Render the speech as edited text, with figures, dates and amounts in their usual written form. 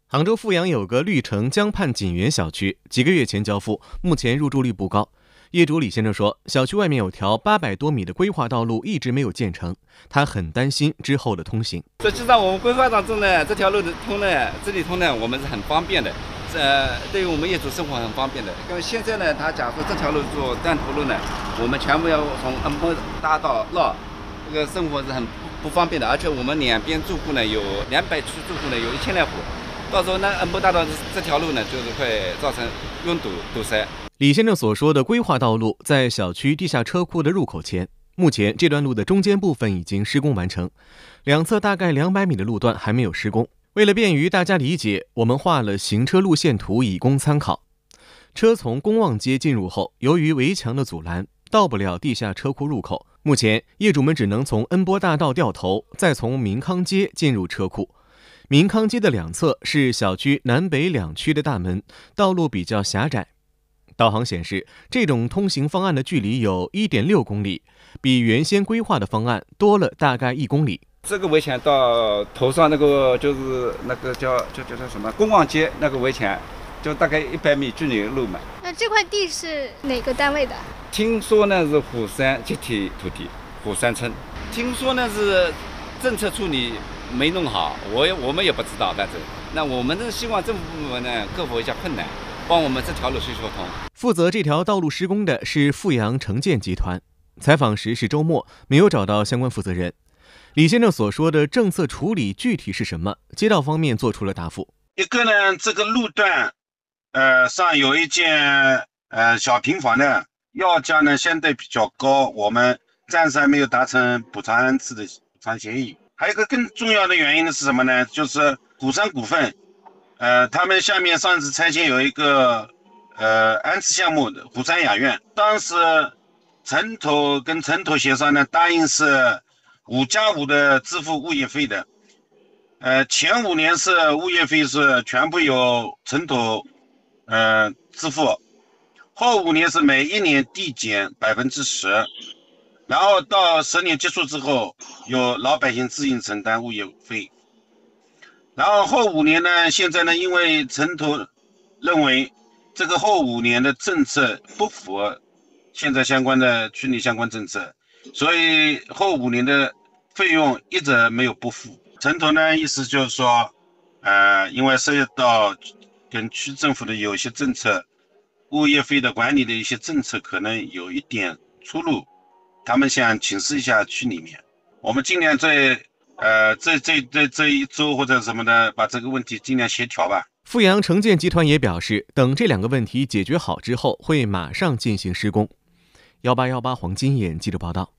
杭州富阳有个绿城江畔锦园小区，几个月前交付，目前入住率不高。业主李先生说，小区外面有条800多米的规划道路一直没有建成，他很担心之后的通行。 实际上，我们规划当中呢，这条路这里通呢，我们是很方便的，对于我们业主生活很方便的。因为现在呢，他假如这条路做断头路呢，我们全部要从恩波大道绕，这个生活是很不方便的。而且我们两边住户呢有200区住户呢有1000来户。到时候呢，恩波大道这条路呢，就是会造成拥堵塞。 李先生所说的规划道路在小区地下车库的入口前，目前这段路的中间部分已经施工完成，两侧大概200米的路段还没有施工。为了便于大家理解，我们画了行车路线图以供参考。车从公望街进入后，由于围墙的阻拦，到不了地下车库入口。目前业主们只能从恩波大道掉头，再从民康街进入车库。民康街的两侧是小区南北2区的大门，道路比较狭窄。导航显示，这种通行方案的距离有1.6公里，比原先规划的方案多了大概1公里。 这个围墙到头上那个就是那个叫什么公望街那个围墙，就大概100米距离的路嘛。 那这块地是哪个单位的？ 听说呢是虎山集体土地，虎山村。听说呢是政策处理没弄好，我们也不知道，但是那我们是希望政府部门呢克服一下困难，帮我们这条路去修通。 负责这条道路施工的是富阳城建集团。采访时是周末，没有找到相关负责人。李先生所说的政策处理具体是什么？街道方面做出了答复。 一个呢，这个路段上有一间小平房的要价呢相对比较高，我们暂时还没有达成补偿安置的补偿协议。还有一个更重要的原因呢是什么呢？就是虎山股份，他们下面上次拆迁有一个安置项目的虎山雅苑，当时城投跟城投协商呢，答应是5+5的支付物业费的，前5年是物业费是全部由城投支付，后5年是每1年递减10%。然后到10年结束之后，由老百姓自行承担物业费。然后后5年呢，现在呢，因为城投认为这个后5年的政策不符合现在相关的区里相关政策，所以后5年的费用一直没有拨付。城投呢，意思就是说，因为涉及到跟区政府的有一些政策，物业费的管理的一些政策可能有一点出入。他们想请示一下区里面，我们尽量在这一周或者什么的，把这个问题尽量协调吧。 富阳城建集团也表示，等这2个问题解决好之后，会马上进行施工。1818黄金眼记者报道。